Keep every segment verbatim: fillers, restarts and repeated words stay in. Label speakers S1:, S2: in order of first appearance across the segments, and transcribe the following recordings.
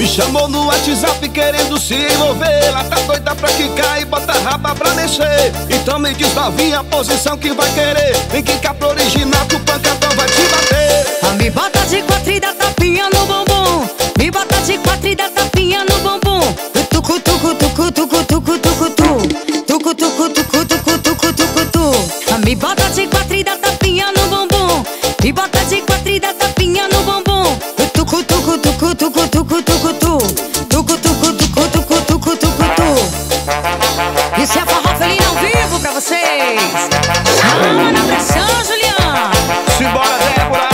S1: Me chamou no WhatsApp querendo se envolver. Ela tá doida pra quicar e bota a raba pra mexer. Então me diz novinha a posição que vai querer. Vem quicar pro original que o pancadão vai te bater.
S2: Ah, me bota de quatro e dá tapinha no bumbum. Me bota de quatro e dá tapinha no bumbum. Tucu, tucu, tucu, tucu, tucu, tucu, tu. Tucu, tucu, tucu, tucu, tucu, tucu, tu. Ah, me bota de quatro e dá tapinha no bumbum. Me bota de quatro e dá tapinha no bumbum. Tucu, tucu, tucu, tucu, tucu, tucu, tu. Tucu, tucu, tucu, tucu, tucu, tucu, tu. Isso é forró felino ao vivo pra vocês. Chama na pressão, Juliano.
S1: Simbora, Débora.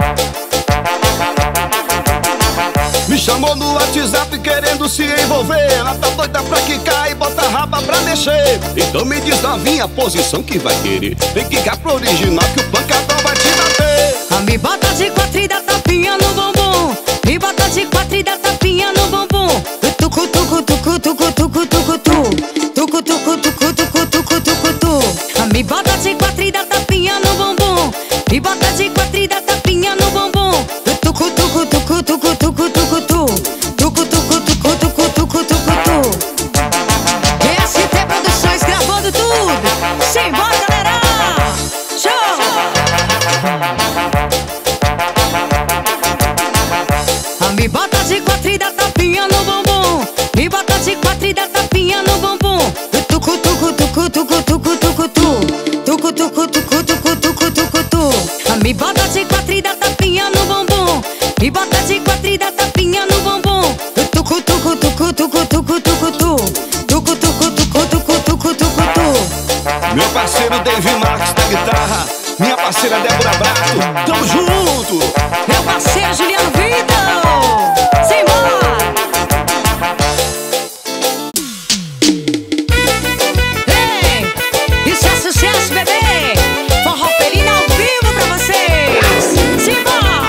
S1: Me chamou no WhatsApp querendo se envolver. Ela tá doida pra quicar e bota a raba pra mexer. Então me diz novinha a posição que vai querer. Vem quicar pro original que o pancadão vai te bater.
S2: Ah, me bota de quatro e dá tapinha no bumbum. Me bota de quatro e dá tapinha no bumbum. Tucu, tucu, tucu, tucu, tucu, tucu, tu. Tucu, tucu, tucu, tucu, tucu, tucu, tu. Ah, me bota de quatro e dá tapinha no bumbum. Me bota de quatro e dá tapinha no bumbum. Tucu, tucu, tucu, tucu, tucu, tucu, tu. Tucu, tucu, tucu, tucu, tucu, tucu, tu. S T Produções gravando tudo. Simbora, galera. Show! Ah, me bota de quatro e dá tapinha no bumbum. Me bota de quatro e dá tapinha no bumbum. Tucu, tucu, tucu, tucu, tucu, tucu, tu. Tucu, tucu, tucu, tucu, tucu, tucu, tu. Ah, me bota de quatro e dá tapinha no bumbum. Me bota de quatro e dá tapinha no bumbum. Tucu, tucu, tucu, tucu, tucu, tucu, tu. Tucu, tucu, tucu, tucu, tucu, tucu, tu.
S1: Meu parceiro Dave Marques da guitarra. Minha parceira Débora Brato. Tamo junto.
S2: Meu parceiro Juliano Vitor. Simbora. Ei, isso é sucesso, bebê. Forró felino ao vivo pra vocês. Simbora.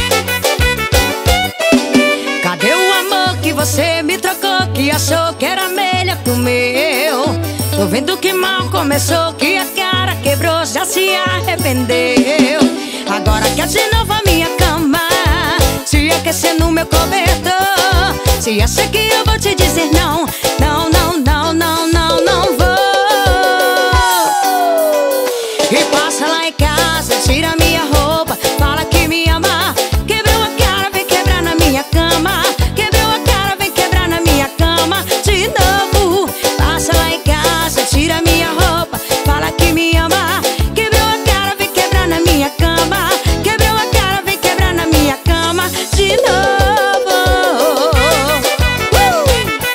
S2: Cadê o amor que você me trocou, que achou que era melhor que o meu? Tô vendo que mal começou, que a cara quebrou, já se arrependeu. Agora quer de novo a minha cama, se aquecer no meu cobertor. Se acha que eu vou te dizer não, não, não, não, não, não, não vou. E passa lá em casa, tira minha roupa, fala que me ama. Quebrou a cara, vem quebrar na minha cama. Quebrou a cara, vem quebrar na minha cama. De novo, passa lá em casa, tira minha roupa, fala que me ama. Quebrou a cara, vem quebrar na minha cama. Quebrou a cara, vem quebrar na minha cama. De novo. uh!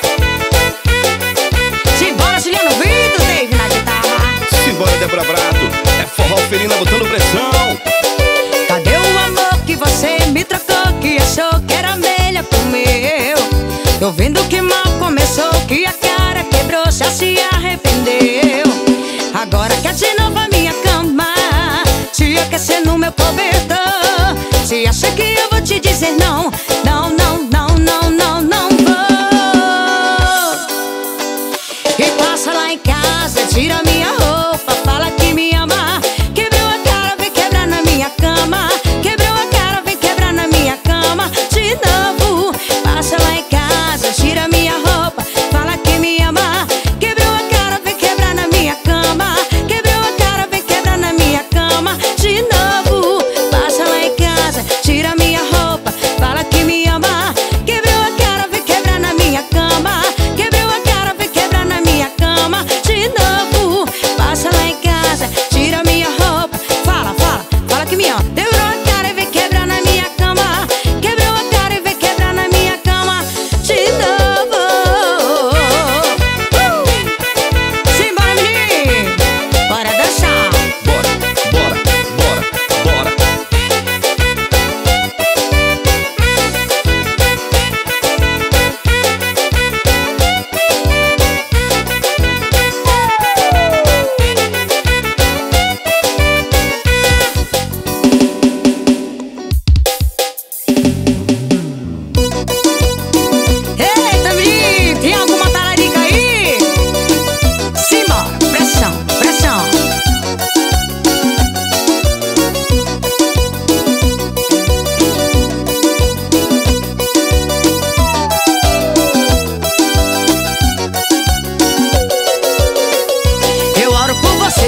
S2: Simbora, Juliano Vitor, Dave na guitarra.
S1: Simbora, Débora Brato. É forró felina botando pressão.
S2: Cadê o amor que você me trocou, que achou que era melhor que o meu? Tô vendo que mal começou, que a cara quebrou, já se arrependeu. Agora quer de novo a minha cama, se aquecer no meu cobertor. Se acha que eu vou te dizer não, não, não, não, não, não, não vou. E passa lá em casa, tira minha roupa, fala que me ama. Quebrou a cara, vem quebrar na minha cama. Quebrou a cara, vem quebrar na minha cama. De novo, passa lá em casa, tira minha roupa, fala que me ama. Quebrou a cara, vem quebrar na minha cama. Quebrou a cara, vem quebrar na minha cama. De novo, passa lá em casa, tira minha roupa, fala que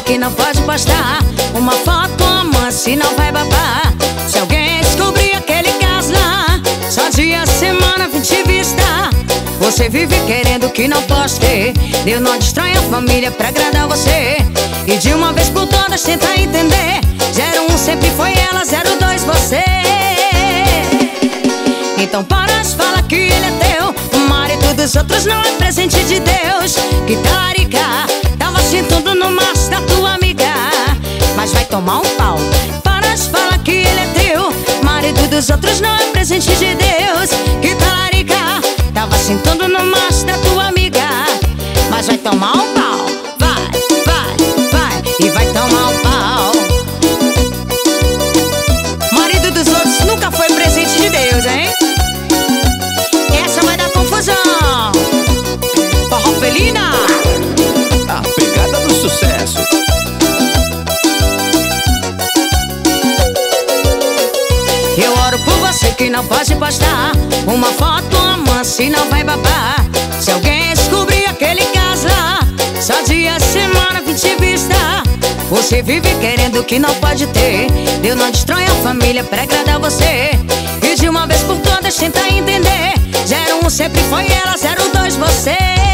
S2: que não pode postar uma foto, uma se não vai babar. Se alguém descobrir aquele caso lá, só dia, semana, vinte vista. Você vive querendo que não poste. Deus não destrói a família pra agradar você. E de uma vez por todas tenta entender. Zero um sempre foi ela, zero dois você. Então para de falar que ele é teu. O marido dos outros não é presente de Deus. Que talarica, tava sentando no maço da tua amiga, mas vai tomar um pau. Para de falar que ele é teu. O marido dos outros não é presente de Deus. Que talarica, tava sentando no maço da tua amiga, mas vai tomar um pau. Vai, vai, vai e vai tomar um pau. Marido dos outros nunca foi presente de Deus, hein? Essa vai dar confusão. Forró Felina,
S1: a pegada do sucesso.
S2: eu oro por você que não pode postar uma foto, uma se não vai babar. Se alguém descobrir aquele caso lá, só dia, semana, vinte vista. Você vive querendo que não pode ter. Deus não destrói a família pra agradar você. E de uma vez por todas tenta entender. Zero um sempre foi ela, zero dois você.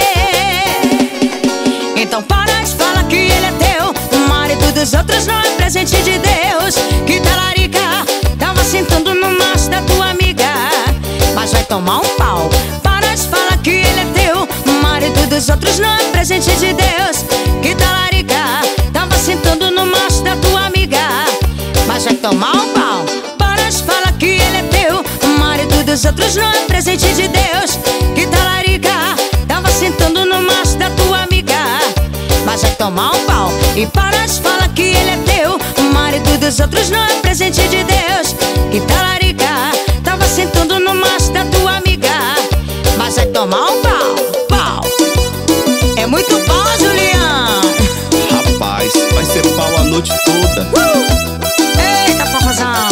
S2: Então para de falar que ele é teu. O marido dos outros não é presente de Deus. Que talarica, tava sentando no maço da tua amiga, mas vai tomar um pau. Para de falar que ele é teu. O marido dos outros não é presente de Deus. Que talarica, tava sentando no maço da tua amiga, mas vai tomar um pau. Para de falar que ele é teu. O marido dos outros não é presente de Deus. Que talarica, tava sentando no maço da tua amiga, mas vai tomar um pau. E para de falar que ele é teu. O marido dos outros não é presente de Deus. Que talarica, tava sentando no maço da tua amiga, mas vai tomar um pau, pau. É muito pau, Julian.
S1: Rapaz, vai ser pau a noite toda.
S2: uh! Eita, forrozão.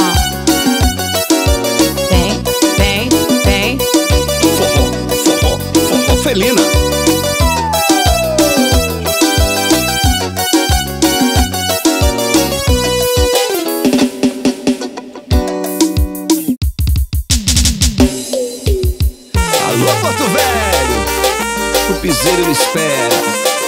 S2: Vem, vem, vem.
S1: Forró, forró, forró Felina. Alô, Porto Velho, o piseiro me espera.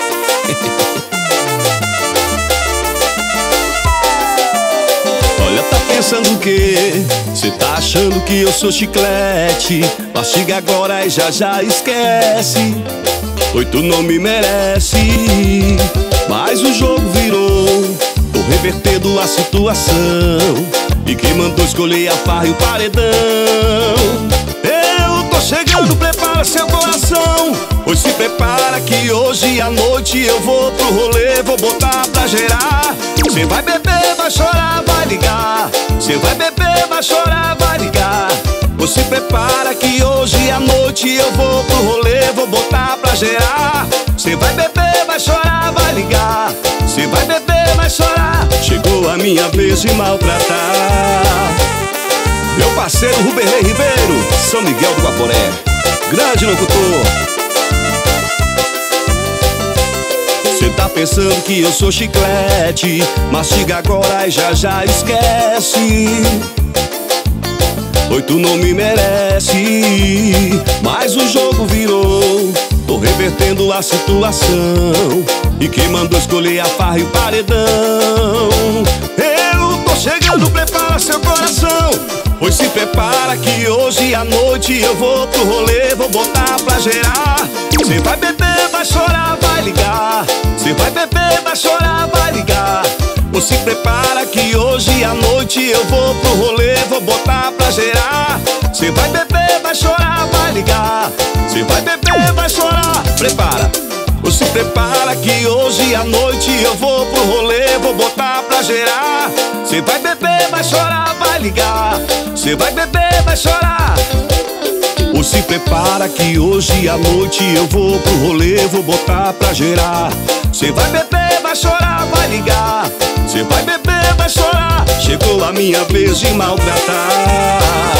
S1: Olha, tá pensando o quê? Cê tá achando que eu sou chiclete? Mastiga agora e já já esquece. Oi, tu não me merece. Mas o jogo virou, tô revertendo a situação. E quem mandou escolher a farra e o paredão? Eu tô chegando, prepara seu coração. Pois se prepara que hoje à noite eu vou pro rolê, vou botar pra gerar. Cê vai beber, vai chorar, vai ligar. Cê vai beber, vai chorar, vai ligar. Pois se prepara que hoje à noite eu vou pro rolê, vou botar pra gerar. Cê vai beber, vai chorar, vai ligar. Cê vai beber, vai chorar. Chegou a minha vez de maltratar. Meu parceiro Ruberley Ribeiro, São Miguel do Guaporé, grande locutor. Cê tá pensando que eu sou chiclete? Mastiga agora e já já esquece. Oi, tu não me merece. Mas o jogo virou, tô revertendo a situação. E quem mandou escolher a farra e o paredão? Eu tô chegando, prepara seu coração. Pois se prepara que hoje à noite eu vou pro rolê, vou botar pra gerar. Cê vai beber, vai chorar, vai ligar. Cê vai beber, vai chorar, vai ligar. Ou se prepara que hoje à noite eu vou pro rolê, vou botar pra gerar. Cê vai beber, vai chorar, vai ligar. Cê vai beber, vai chorar, prepara. Ou se prepara que hoje à noite eu vou pro rolê, vou botar pra gerar. Cê vai beber, vai chorar, vai ligar. Cê vai beber, vai chorar. Ou se prepara que hoje à noite eu vou pro rolê, vou botar pra gerar. Cê vai beber, vai chorar, vai ligar. Cê vai beber, vai chorar. Chegou a minha vez de maltratar.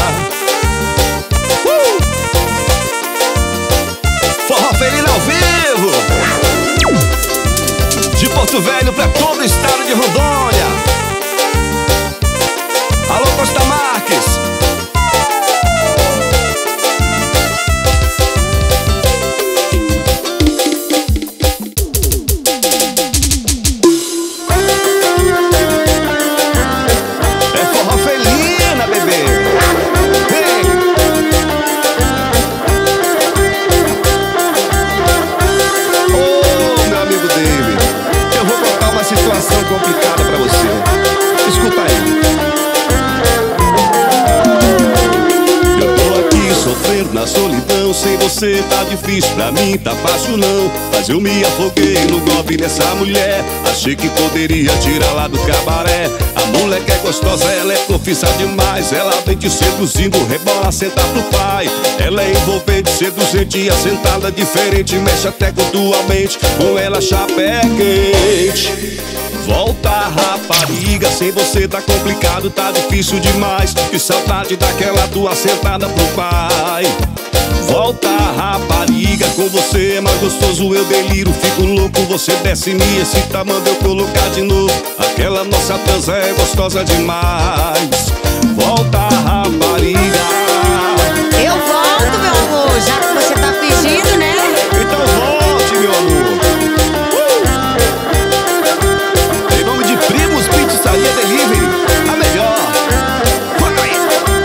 S1: uh! Forró Felina ao vivo, de Porto abraço velho pra todo o estado de Rondônia. Alô, Costa Marques. É forró felina, bebê. Vem. Ô, meu amigo David, eu vou contar uma situação complicada pra você. Escuta aí. Sofrendo na solidão, sem você tá difícil, pra mim tá fácil não. Mas eu me afoguei no golpe dessa mulher. Achei que poderia tirar lá do cabaré. A moleque é gostosa, ela é profissa demais. Ela vem te seduzindo, rebola, senta pro pai. Ela é envolvente, seduzente e assentada diferente. Mexe até com tua mente, com ela chapé quente. Volta, rapariga, sem você tá complicado, tá difícil demais. Que saudade daquela tua sentada pro pai. Volta, rapariga, com você é mais gostoso, eu deliro, fico louco. Você desce e me excita, manda eu colocar de novo. Aquela nossa transa é gostosa demais. Volta, rapariga.
S2: Eu volto, meu amor, já que você tá pedindo, né?
S1: Então volte, meu amor. Primos Pizzaria Delivery, a melhor. Vai aí.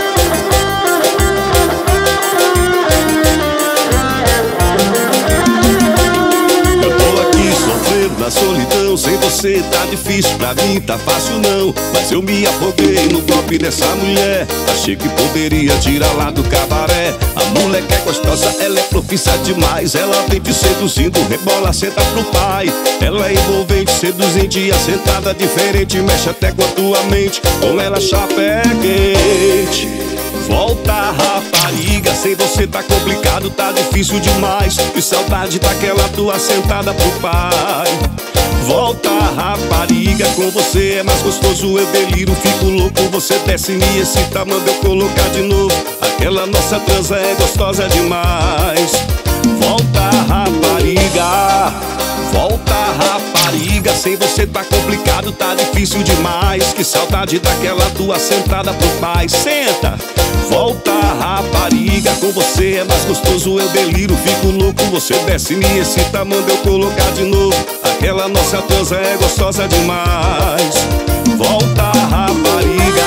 S1: Eu tô aqui sofrendo na solidão, sem você tá difícil, pra mim tá fácil não. Mas eu me afoguei no golpe dessa mulher. Achei que poderia tirar lá do cabaré. A moleque é gostosa, ela é profissa demais. Ela vem te seduzindo, rebola, senta pro pai. Ela é envolvente, seduzente e assentada diferente. Mexe até com a tua mente, com ela chapé quente. Volta, rapariga, sem você tá complicado, tá difícil demais. Que saudade daquela tua sentada pro pai. Volta, rapariga, com você é mais gostoso, eu deliro, fico louco. Você desce e me excita, manda eu colocar de novo. Aquela nossa transa é gostosa demais. Volta, rapariga. Volta, rapariga, sem você tá complicado, tá difícil demais. Que saudade daquela tua sentada pro pai. Senta. Volta, rapariga, com você é mais gostoso, eu deliro, fico louco. Você desce e me excita, manda eu colocar de novo. Aquela nossa transa é gostosa demais. Volta, rapariga.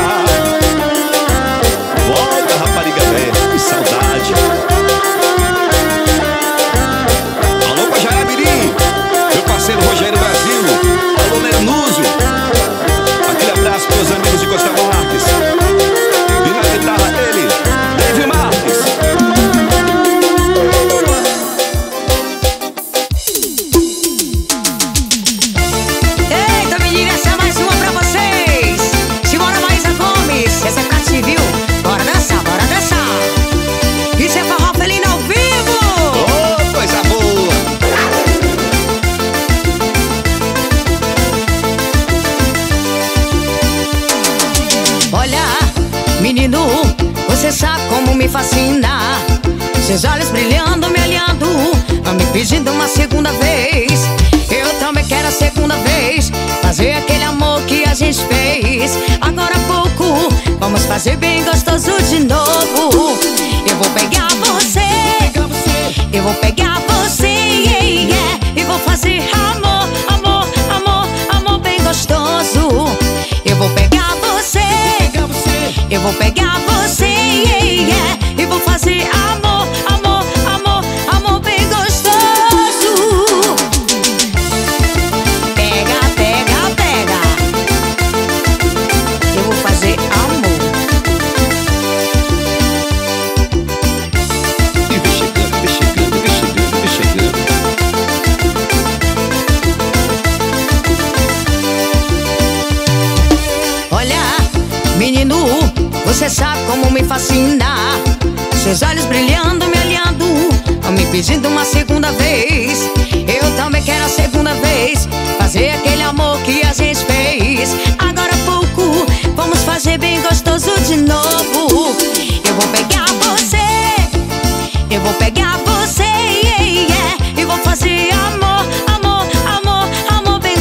S1: Volta, rapariga velha, que saudade. Alô, Pajarabirim, meu parceiro Rogério Brasil. Alô, Lenúzio. Aquele abraço pros amigos de Costa Marques. E na guitarra ele, David Marques.
S2: Eita, menina, essa é mais uma pra vocês. Simbora, Maísa Gomes, essa é pra ti, viu? Bora dançar, bora dançar. Isso é forró felina ao vivo.
S1: Oh, coisa boa.
S2: Olha, menino, você sabe como me fascina. Seus olhos brilhando, me olhando, me pedindo uma segunda vez. Eu também quero a segunda vez, fazer aquele amor que a gente fez agora há pouco. Vamos fazer bem gostoso de novo. Eu vou pegar você, eu vou pegar você, yeah, yeah, e vou fazer amor, amor, amor, amor bem gostoso. Eu vou pegar você, eu vou pegar você, yeah, yeah, e vou fazer amor, amor, amor, amor bem gostoso. Pega, pega, pega. Eu vou fazer amor.
S1: E vem chegando, vem chegando, vem chegando, vem chegando.
S2: Olha, menino, você sabe como me fascina. Seus olhos brilhando, me olhando, me pedindo uma segunda vez. Eu também quero a segunda vez, fazer aquele amor que a gente fez agora há pouco. Vamos fazer bem gostoso de novo. Eu vou pegar você, eu vou pegar você, yeah, yeah, e vou fazer amor, amor, amor, amor bem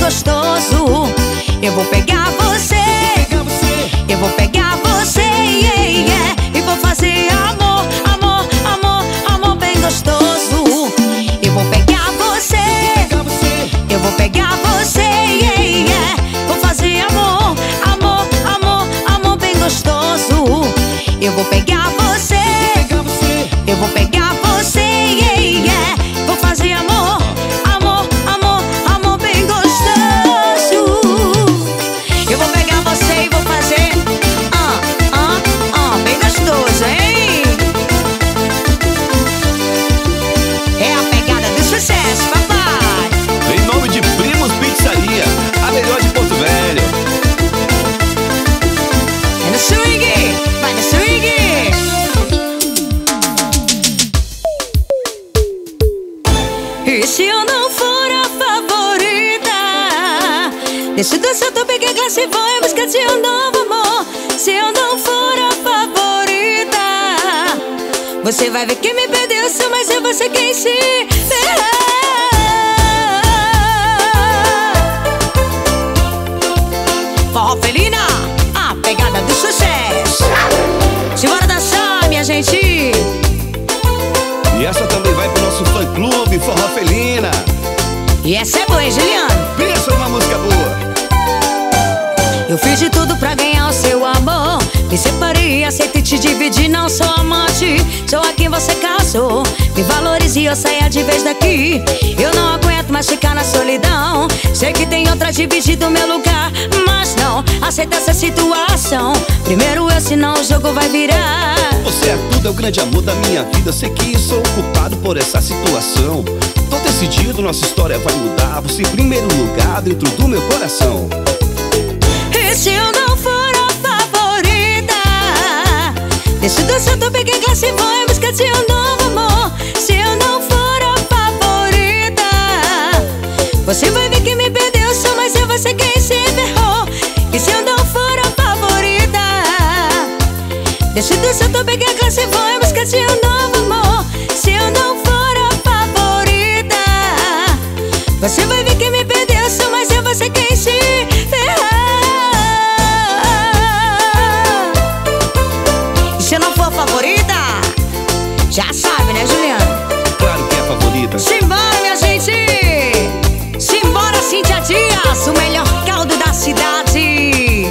S2: Eu vou pegar você, eu vou pegar você, yeah, yeah, e vou fazer amor, amor, amor, amor bem gostoso. Eu vou pegar você, eu vou pegar você, yeah, yeah, vou fazer amor, amor, amor, amor bem gostoso. Eu vou pegar você, eu vou pegar você, yeah, yeah, vou fazer amor, amor, amor, amor bem gostoso. Eu vou pegar você e vou fazer ah, ah, ah, bem gostoso, hein? É a pegada do sucesso, papai.
S1: Em nome de Primos Pizzaria, a melhor de Porto Velho.
S2: É no swing, vai no swing. E se eu não for a favorita, deixa do seu topo que a classe vou em busca de um novo amor. Se eu não for a favorita, você vai ver que me perdeu, só mas é você quem se ferrar. Forró Felina, a pegada do sucesso. Simbora dançar, minha gente.
S1: E essa também vai pro nosso fã-clube Forró Felina.
S2: E essa é boa, hein, Juliano?
S1: Pensa numa música boa.
S2: Eu fiz de tudo pra ganhar o seu amor. Me separei, aceitei te dividir. Não sou amante, sou a quem você casou. Me valorize e eu saia de vez daqui. Eu não aguento mais ficar na solidão. Sei que tem outra dividindo o meu lugar, mas não aceita essa situação. Primeiro eu, senão o jogo vai virar.
S1: Você é tudo, é o grande amor da minha vida. Sei que sou culpado por essa situação. Tô decidido, nossa história vai mudar. Você em primeiro lugar dentro do meu coração.
S2: E se eu não for a favorita, deixa do seu topo que a classe vou em busca de um novo amor. Se eu não for a favorita, você vai ver que me perdeu, só mas é você quem se ferrou. E se eu não for a favorita, deixa do seu topo que a classe vou em busca de um novo amor. Se eu não for a favorita, você vai ver que me perdeu, só mas é você quem se ferrou. Se eu não for favorita, já sabe, né, Juliano?
S1: Claro que é a favorita.
S2: Simbora, minha gente! Simbora, Cíntia Dias, o melhor caldo da cidade.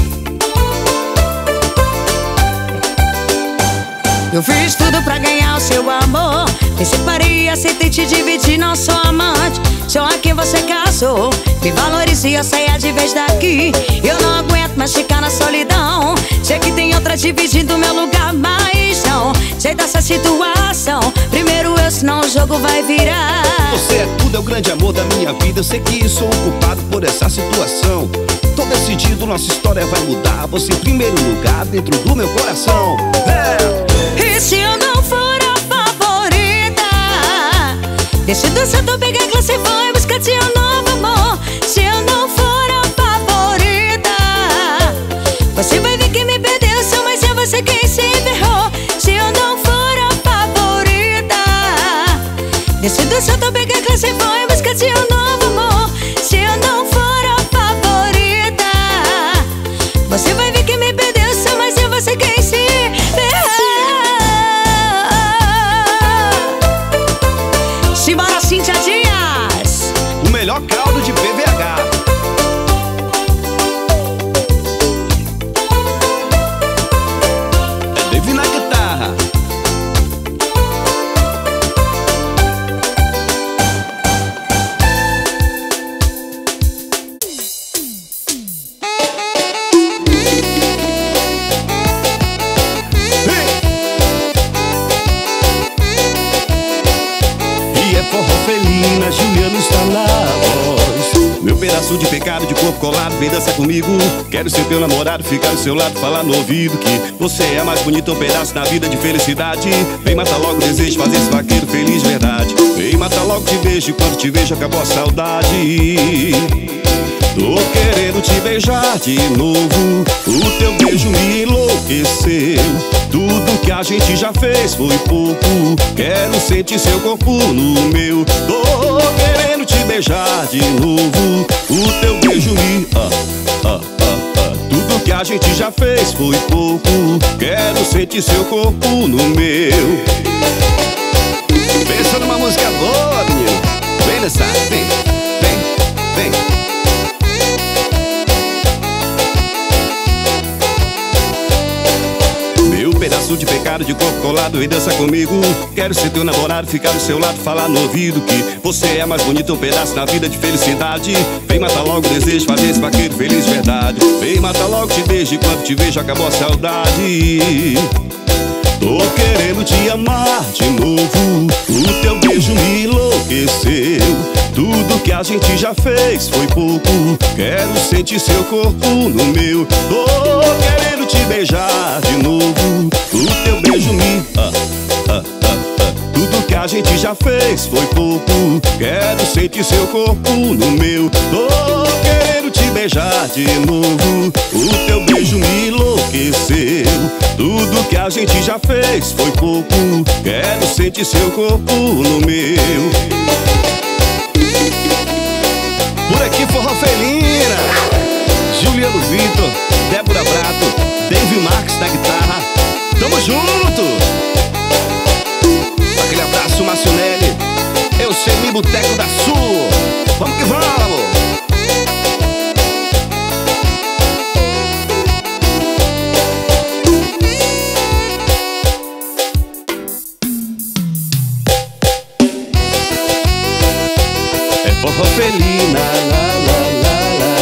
S2: Eu fiz tudo pra ganhar o seu amor. Me separei, aceitei te dividir. Não sou amante, sou a quem você casou. Me valorize e eu saia de vez daqui. Eu não aguento mais ficar na solidão. Sei que tem outra dividindo o meu lugar, mas não sei dessa situação. Primeiro eu, senão o jogo vai virar.
S1: Você é tudo, é o grande amor da minha vida. Eu sei que sou culpado por essa situação. Tô decidido, nossa história vai mudar. Você em primeiro lugar dentro do meu coração. É.
S2: E se eu não for a favorita, deixa do seu topo que a classe vou em busca de um novo amor. Se eu não for a favorita, você vai ver que me perdeu, só mas é você quem se ferrou. Se eu não for a favorita, deixa do seu topo que a classe vou em busca de um novo amor. Se eu não for a favorita, você vai ver que me perdeu, só mas é você quem se ferrou. Simbora, Cíntia Dias,
S1: o melhor caldo de B V H. É Dave na guitarra. Felina, Juliano está na voz. Meu pedaço de pecado, de corpo colado, vem dançar comigo. Quero ser teu namorado, ficar ao seu lado, falar no ouvido que você é mais bonito, um pedaço da vida de felicidade. Vem matar logo o desejo, fazer esse vaqueiro feliz de verdade. Vem matar logo te beijo, quando te vejo acabou a saudade. Tô querendo te beijar de novo, o teu beijo me enlouqueceu. Tudo que a gente já fez foi pouco, quero sentir seu corpo no meu. Tô querendo te beijar de novo. O teu beijo me... Ah, ah, ah, ah. Tudo que a gente já fez foi pouco. Quero sentir seu corpo no meu. Pensa numa música boa, menino. Vem nessa, vem, vem, vem. Pedaço de pecado de corpo colado e dança comigo. Quero ser teu namorado, ficar do seu lado, falar no ouvido que você é mais bonito, um pedaço na vida de felicidade. Vem matar logo o desejo, fazer esse vaqueiro feliz de verdade. Vem matar logo, te beijo, e quando te vejo acabou a saudade. Tô querendo te amar de novo. O teu beijo me enlouqueceu. Tudo que a gente já fez foi pouco. Quero sentir seu corpo no meu. Tô querendo te beijar de novo. O teu beijo me... Ah, ah, ah, ah. Tudo que a gente já fez foi pouco. Quero sentir seu corpo no meu. Tô querendo te beijar de novo. O teu beijo me enlouqueceu. Tudo que a gente já fez foi pouco. Quero sentir seu corpo no meu. Por aqui Forró Felina, Juliano Vitor, Débora Brato, David Marques na guitarra. Tamo junto. Aquele abraço, Márcio Nelly. Eu semi Boteco da Sul. Vamos que vamos. Forró Felina, lá, lá, lá, lá.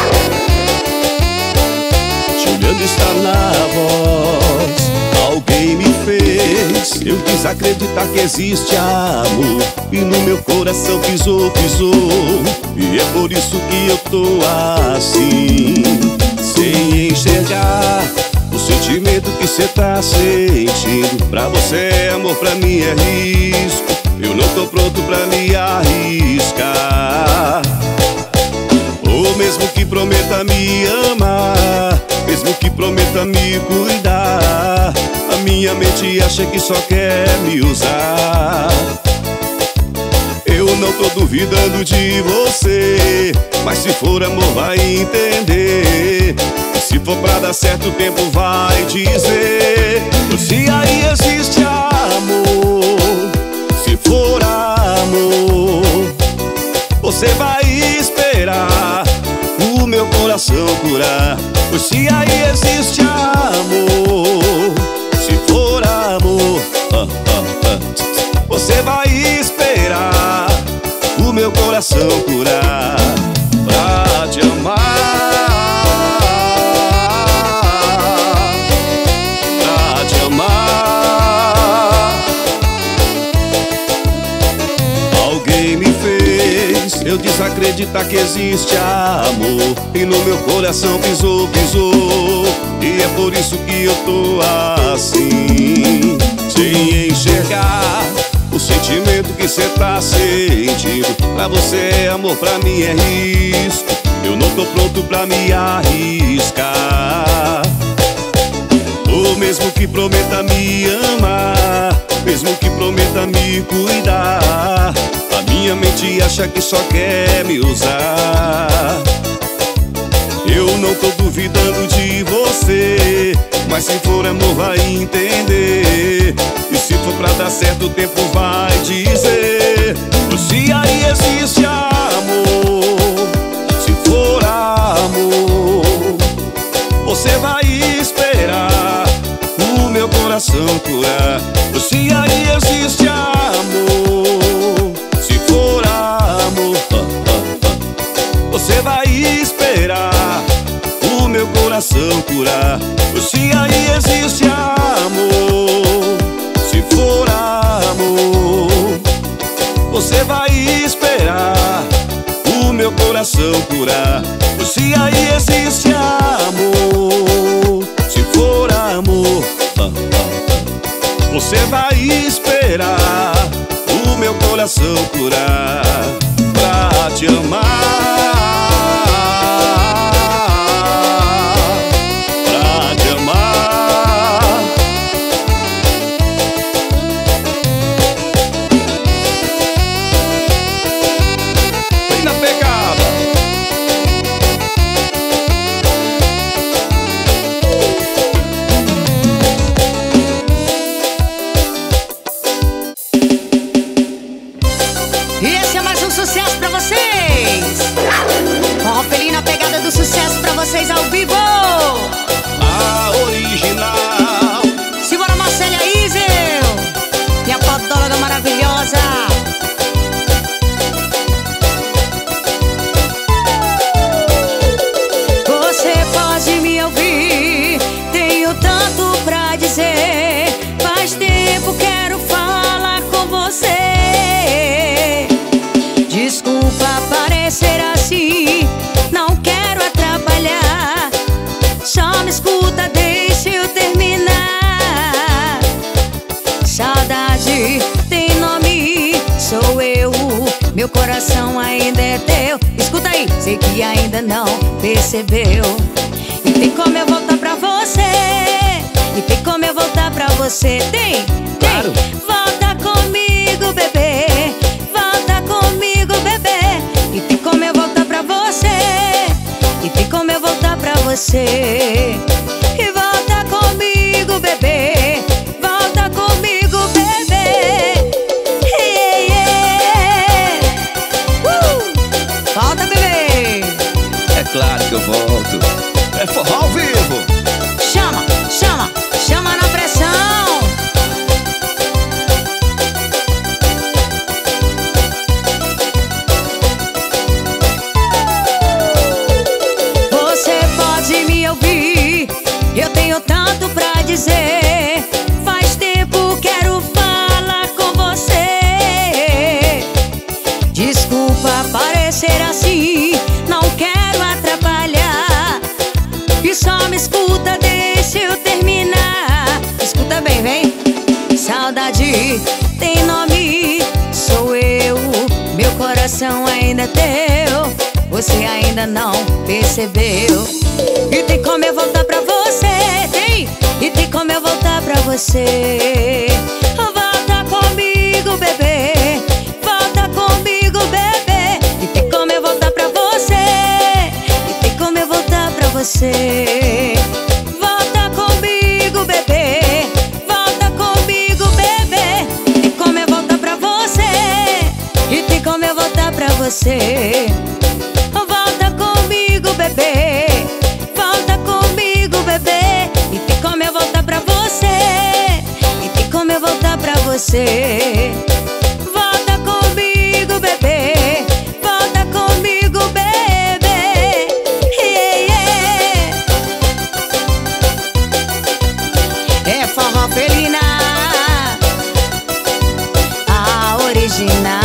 S1: Juliano está na voz. Alguém me fez eu quis acreditar que existe amor, e no meu coração pisou, pisou. E é por isso que eu tô assim, sem enxergar o sentimento que cê tá sentindo. Pra você é amor, pra mim é risco. Eu não tô pronto pra me arriscar. Ou mesmo que prometa me amar, mesmo que prometa me cuidar, a minha mente acha que só quer me usar. Eu não tô duvidando de você, mas se for amor vai entender. E se for pra dar certo o tempo vai dizer. Se aí existe amor, se for amor, você vai esperar o meu coração curar. Pois se aí existe amor, se for amor, ah, ah, ah, você vai esperar o meu coração curar. Pra te amar, pra te amar. Alguém me fez eu desacreditar que existe amor, e no meu coração pisou, pisou. E é por isso que eu tô assim, sem enxergar o sentimento que cê tá sentindo. Pra você é amor, pra mim é risco. Eu não tô pronto pra me arriscar. Ou mesmo que prometa me amar, mesmo que prometa me cuidar, a minha mente acha que só quer me usar. Eu não tô duvidando de você, mas se for amor vai entender. E se for pra dar certo o tempo vai dizer. Se aí existe amor, se for amor, você vai esperar o meu coração curar. Se aí existe amor, se for amor, ah, ah, ah, você vai esperar o meu coração curar. Se aí existe amor, se for amor, você vai esperar o meu coração curar. Se aí existe amor, se for amor, ah, ah, ah, você vai esperar o meu coração curar. Pra te amar,
S2: sucesso pra vocês. Forró Felina, a pegada do sucesso pra vocês ao vivo.
S1: A original.
S2: Simbora, Marcélia Isel, minha podóloga maravilhosa. Você pode me ouvir, tenho tanto pra dizer. Faz tempo quero falar com você. Desculpa parecer assim, não quero atrapalhar. Só me escuta, deixa eu terminar. Saudade tem nome, sou eu. Meu coração ainda é teu. Escuta aí, sei que ainda não percebeu. E tem como eu voltar pra você. E tem como eu voltar pra você. Tem, tem.
S1: Claro.
S2: Volta comigo, bebê. Volta comigo, bebê. E tem como eu voltar pra você. E tem como eu voltar pra você. E volta comigo, bebê. Volta comigo, bebê. Yeah, yeah. Uh! Volta, bebê.
S1: É claro que eu volto. É forró ao vivo.
S2: Chama, chama, chama na pressão. Você pode me ouvir, eu tenho tanto pra dizer. Faz tempo quero falar com você. Desculpa parecer assim, não quero atrapalhar. E só me escuta, deixa eu terminar. Escuta bem, vem. Saudade tem nome, sou eu. Meu coração ainda é teu. Você ainda não percebeu. E tem como eu voltar pra você. Tem. E tem como eu voltar pra você. Volta comigo, bebê. Volta comigo, bebê. E tem como eu voltar pra você. E tem como eu voltar pra você. Volta comigo, bebê. Volta comigo, bebê. Tem como eu voltar pra você. E tem como eu voltar pra você. Volta comigo, bebê. Volta comigo, bebê. E tem como eu voltar pra você. E tem como eu voltar pra você. Volta comigo, bebê. Volta comigo, bebê. Yeah, yeah. É Forró Felina, a original.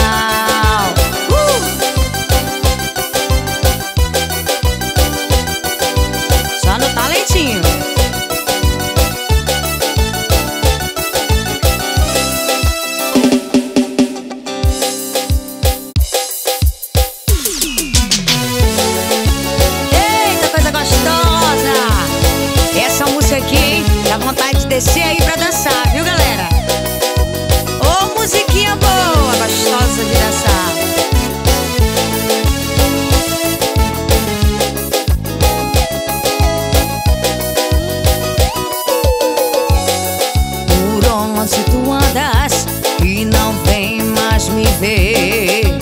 S2: Só no talentinho. Eita, coisa gostosa. Essa música aqui, hein? Dá vontade de descer aí pra dançar, viu, galera? Ô, musiquinha boa, gostosa de dançar. Onde tu andas e não vem mais me ver.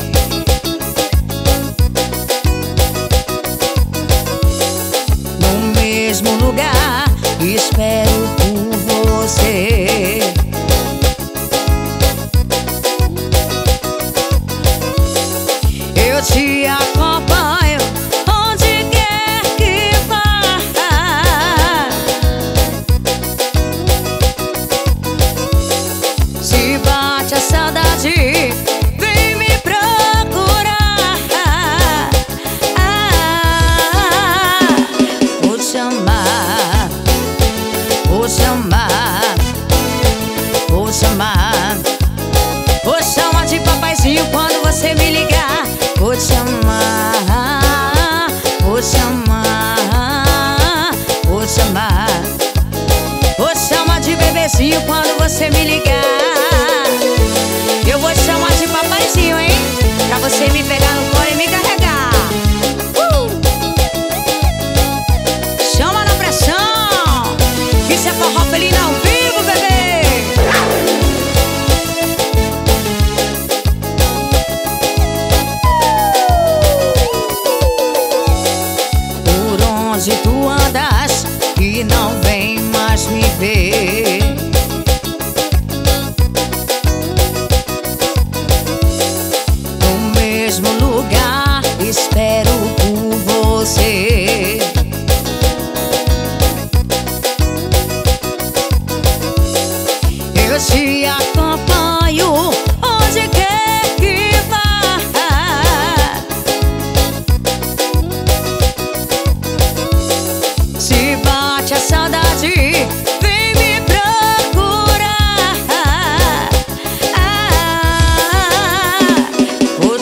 S2: No mesmo lugar espero por você. Eu te acompanho onde quer que vá. Se bate a saudade, vem me procurar. Vou te chamar, vou chamar, vou chamar. Vou chamar de papaizinho quando você me ligar. Vou te chamar, vou chamar, vou chamar. Vou chamar de bebezinho quando você me ligar. Eu vou te chamar de papaizinho, hein? Pra você me pegar no colo e me carregar. uh! Chama na pressão. Isso é Forró Felina ao vivo, bebê.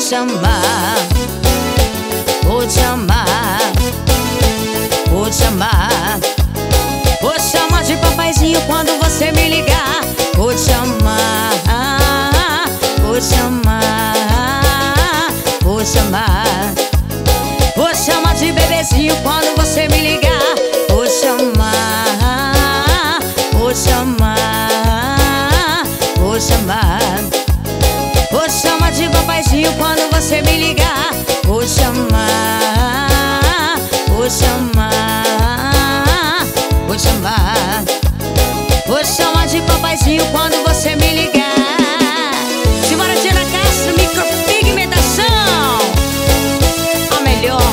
S2: te amar, vou te amar, vou te amar. Vou te chamar de papaizinho quando você me ligar. Vou te amar, vou te amar, vou te amar. Vou te chamar de bebezinho quando você me ligar. Vou te amar, vou te amar, vou te amar. Vou te chamar de papaizinho quando você me ligar. Vou te amar, vou te amar, vou te amar. Vou te chamar de papaizinho quando você me ligar. Simbora, Diana Castro, micropigmentação, a melhor.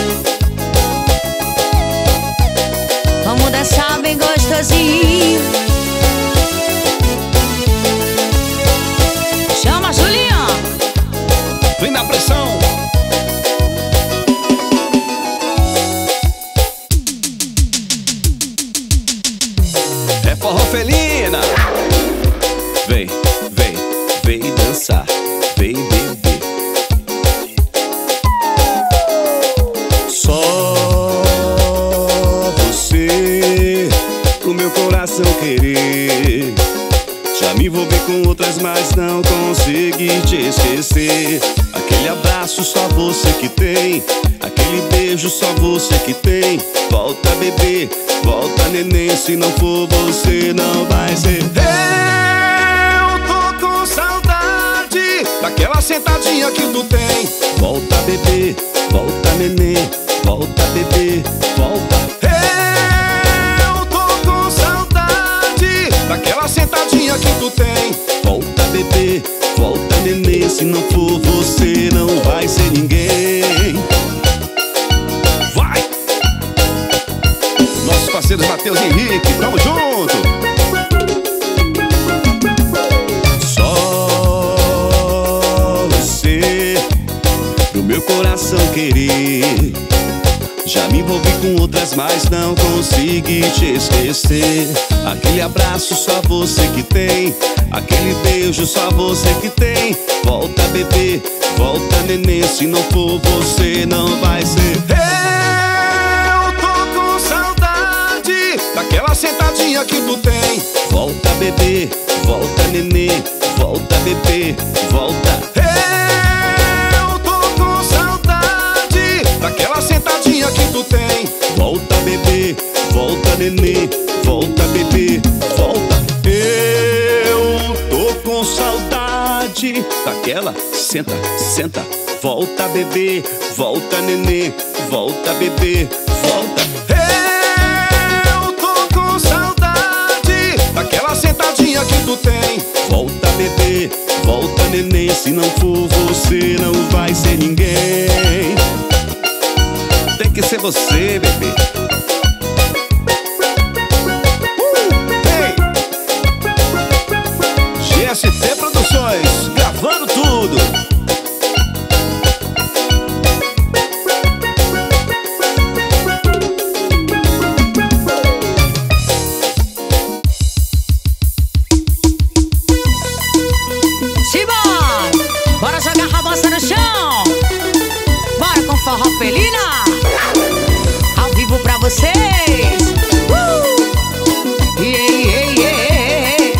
S2: Vamos dançar bem gostosinho. Chama, Julião.
S1: Vem na pressão. É forró felina. Vem, vem, vem dançar, vem beber. Só você pro meu coração querer. Já me envolvi com outras, mas não consegui te esquecer. Aquele abraço só você que tem, aquele beijo só você que tem. Volta, bebê, volta, neném, se não for você não vai ser. Eu tô com saudade daquela sentadinha que tu tem. Volta, bebê, volta, neném, volta, bebê, volta. Eu tô com saudade daquela sentadinha que tu tem. Volta, bebê, volta, neném, se não for você não vai ser ninguém. Vai! Nossos parceiros Matheus e Henrique, tamo junto! Só você pro meu coração querer. Já me envolvi com outras, mas não consegui te esquecer. Aquele abraço só você que tem, aquele beijo só você que tem. Volta, bebê, volta, neném, se não for você não vai ser. Eu tô com saudade daquela sentadinha que tu tem. Volta, bebê, volta, neném, volta, bebê, volta. Eu tô com saudade daquela sentadinha que tu tem. Volta, bebê, volta, neném, volta, bebê, volta. Eu tô com saudade daquela senta, senta. Volta, bebê, volta, neném, volta, bebê, volta. Eu tô com saudade daquela sentadinha que tu tem. Volta, bebê, volta, neném, se não for você não vai ser ninguém. Tem que ser você, bebê. uh, G S T Produções, gravando tudo.
S2: Simbora! Bora jogar a bosta no chão. Bora com forró felina, ao vivo pra vocês. uh! yeah, yeah, yeah.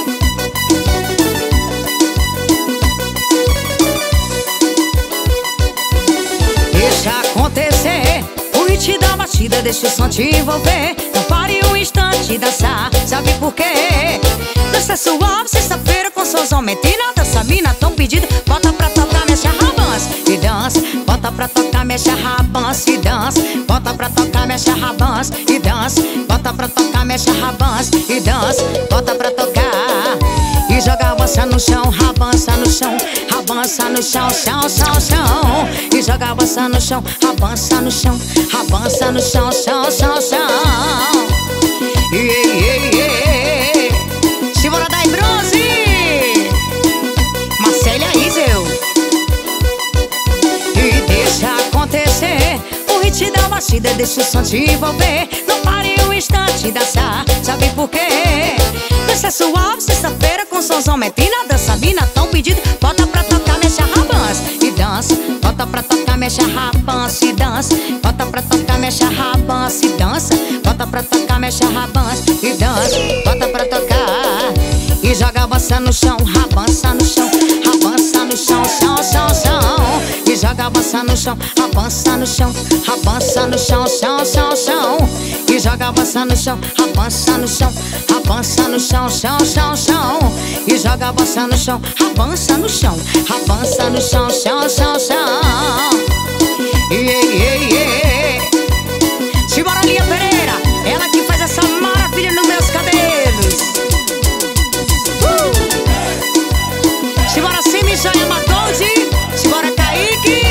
S2: Deixa acontecer, o hit da batida, deixa o som te envolver. Não pare um instante dançar, sabe por quê? Dança suave, sexta-feira com seus aumentos e na dança, mina tão pedida. Bota pra tocar, mexe a rabança e dança. Bota pra tocar, mexe a rabança e dança. Bota pra tocar, mexe a rabança e dança. Bota pra tocar, mexe a rabança e dança. Bota pra tocar e joga a bossa no chão, rabança no chão, rabança no chão, chão, chão, chão. E joga a bossa no chão, rabança no chão, rabança no chão, chão, chão, chão. Yeah, yeah, yeah. Simbora dar em bronze, Marcélia Isel. E deixa acontecer, o hit da batida, deixa o som te envolver. Não pare um instante dançar, sabe por quê? Dança suave, sexta-feira com sons aumentos e na dança, mina tão pedido. Bota pra tocar, mexe a rabança e dança. mexe a rabança e dança. Bota pra tocar, mexe a rabança e dança. Bota pra tocar, mexe a rabança e dança. Bota pra tocar e joga a bança no chão, rabança no chão, rabança no chão, chão, chão, chão. E joga a bança no chão, rabança no chão, rabança no chão, chão, chão, chão. E joga a bança no chão, rabança no chão, rabança no chão, chão, chão, chão. E joga a bança no chão, rabança no chão, rabança no chão, chão, chão, chão. Yeah, yeah, yeah. Simbora, Lia Pereira, ela que faz essa maravilha nos meus cabelos. uh! Simbora, Simi, Joia Matonde. Simbora, Kaique.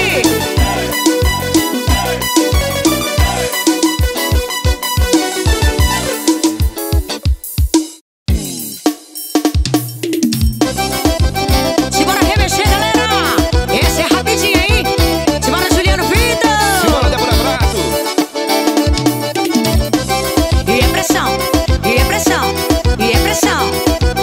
S2: Simbora remexer, galera. Esse é rapidinho, hein? Simbora, Juliano Vida.
S1: Simbora, Débora Prato.
S2: E é pressão, e é pressão, e é pressão.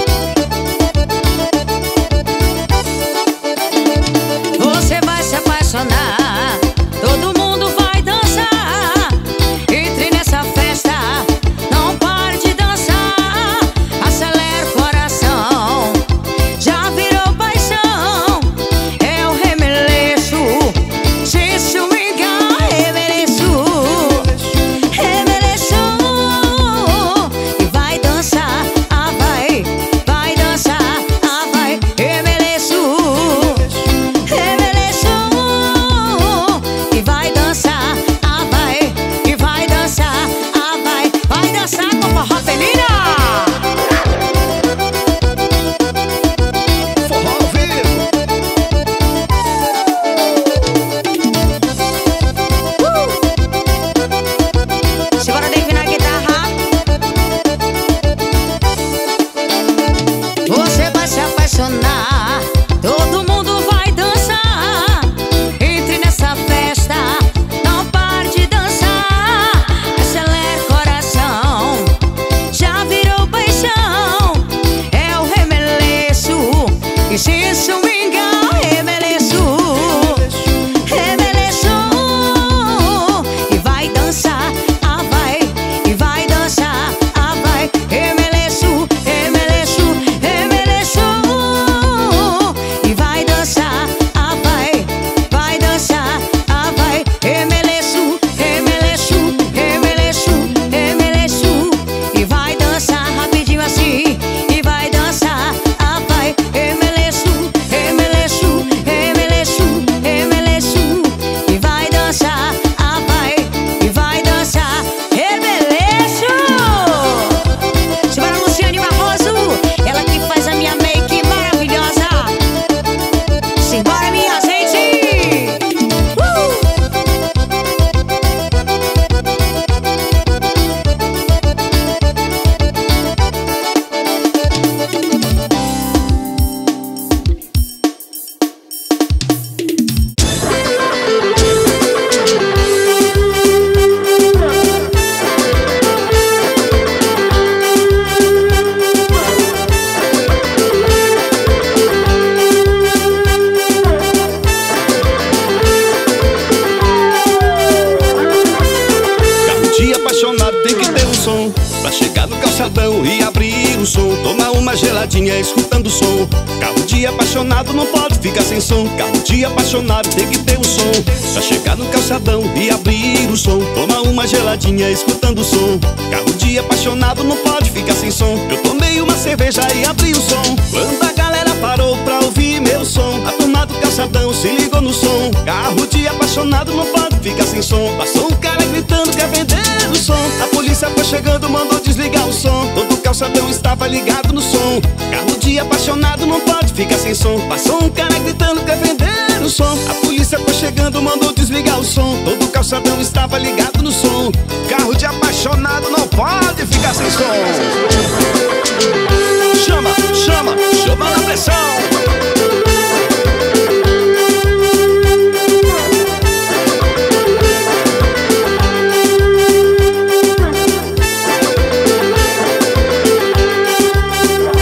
S2: Você vai se apaixonar, todo mundo vai dançar. Entre nessa festa, não pare de dançar. Acelera o coração, já virou paixão. É o remeleço, se swingar, remeleço, remeleço. E vai dançar, ah vai, vai dançar, ah vai, remeleço, remeleço. E vai dançar, ah vai, e vai dançar, ah vai, vai dançar com forró Penina.
S1: Forró ao vivo.
S2: Simbora, Dave na guitarra. Você vai se apaixonar, todo mundo vai dançar. Entre nessa festa, não pare de dançar. Acelera o coração, já virou paixão. É o remeleço, e se swingar, remeleço, remeleço. E vai dançar, ah vai, e vai dançar, ah vai, remeleço, remeleço, remeleço. E vai dançar, ah vai, vai dançar, ah vai, remeleço, remeleço, remeleço, remeleço. E vai dançar rapidinho assim, e vai dançar, ah vai, remeleço, remeleço, remeleço, remeleço. E vai dançar, ah vai, e vai dançar, remeleço. Simbora, Luciane Barroso, ela que faz a minha make maravilhosa. Simbora, minha gente. uh!
S1: Carro de apaixonado tem que ter um som pra chegar no calçadão e abrir o som. Tomar uma geladinha escutando o som. Carro de apaixonado não pode ficar sem som. Carro de apaixonado tem que ter um som pra chegar no calçadão e abrir o som. Tomar uma geladinha escutando o som. Carro de apaixonado não pode ficar sem som. Eu tomei uma cerveja e abri o som. Quando a galera parou pra ouvir meu som, a turma do calçadão se ligou no som. Carro de apaixonado não pode ficar sem som. Passou um cara gritando quer vender o som. A polícia foi chegando, mandou desligar o som. Todo o calçadão estava ligado no som. Carro de apaixonado não pode ficar sem som. Passou um cara gritando quer vender o som. A polícia foi chegando, mandou desligar o som. Todo o calçadão estava ligado no som. Carro de apaixonado não pode ficar sem som. Chama, chama, chama na pressão.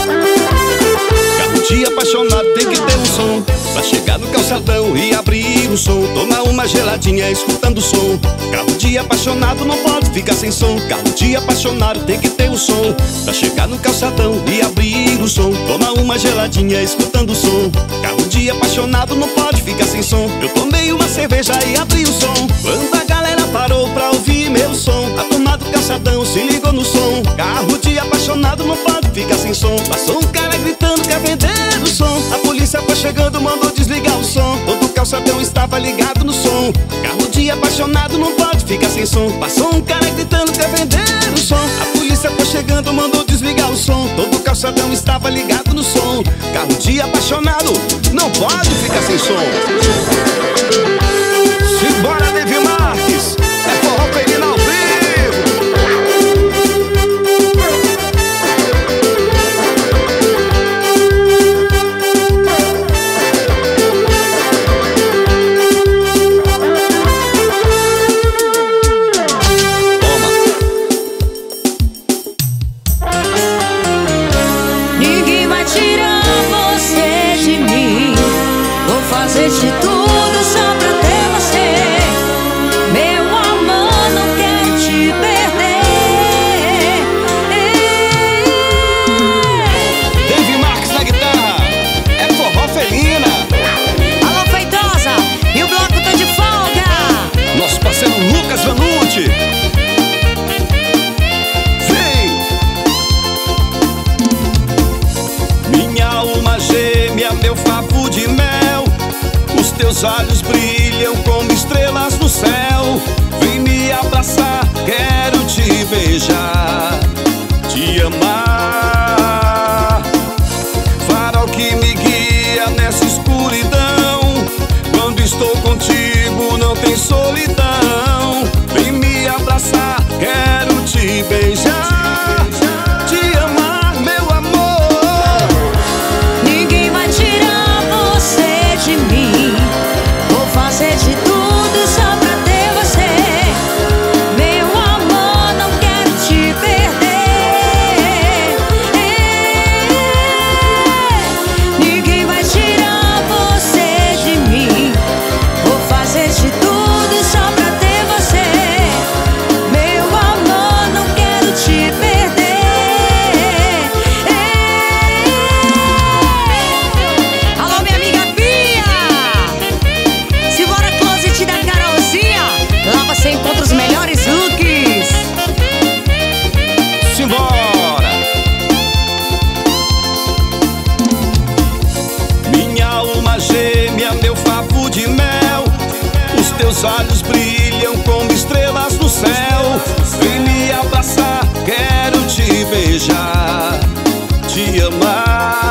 S1: Carro de apaixonado tem que ter um som pra chegar no calçadão e abrir um som. Toma uma geladinha escutando o som. Carro de apaixonado não pode ficar sem som. Carro de apaixonado tem que ter um som pra chegar no calçadão e abrir o som. Toma uma geladinha escutando o som. Carro de apaixonado não pode ficar sem som. Eu tomei uma cerveja e abri o som. Quando a galera parou pra ouvir meu som, a turma do calçadão se ligou no som. Carro de apaixonado não pode ficar sem som. Passou um cara gritando quer vender o som. A polícia foi chegando, mandou desligar o som. Todo o calçadão estava ligado no som. Carro de apaixonado não pode ficar sem som. Passou um cara gritando quer vender o som. A polícia foi chegando, mandou desligar o som. Todo o calçadão estava ligado no som. Carro de apaixonado não pode ficar sem som. Simbora, David Marques, é forró felina ao vivo. Toma.
S2: Ninguém vai tirar você de mim. Vou fazer de tudo só pra ter você. Meu amor, não quero te perder.
S1: David Marques na guitarra, é forró felina.
S2: Alô, Feitosa, e o bloco tá de folga.
S1: Nosso parceiro Lucas Vanucci. Vem! Minha alma gêmea, meu favo de mel. Os teus olhos brilham como estrelas no céu. Vem me abraçar, quero te beijar, te amar. Farol que me guia nessa escuridão. Quando estou contigo não tem solidão. Vem me abraçar, quero te beijar, te amar, meu amor.
S2: Ninguém vai tirar você de mim. Vou fazer de tudo só pra ter você. Meu amor, não quero te perder. Ninguém vai tirar você de mim. Vou fazer de tudo só pra ter você. Meu amor, não quero te perder. Alô, minha amiga Pia. Simbora, closet da Carolzinha. Lá você encontra os melhores looks.
S1: Simbora! Minha alma gêmea, meu favo de mel. Os teus olhos brilham como estrelas no céu. Vem me abraçar, quero te beijar, te amar.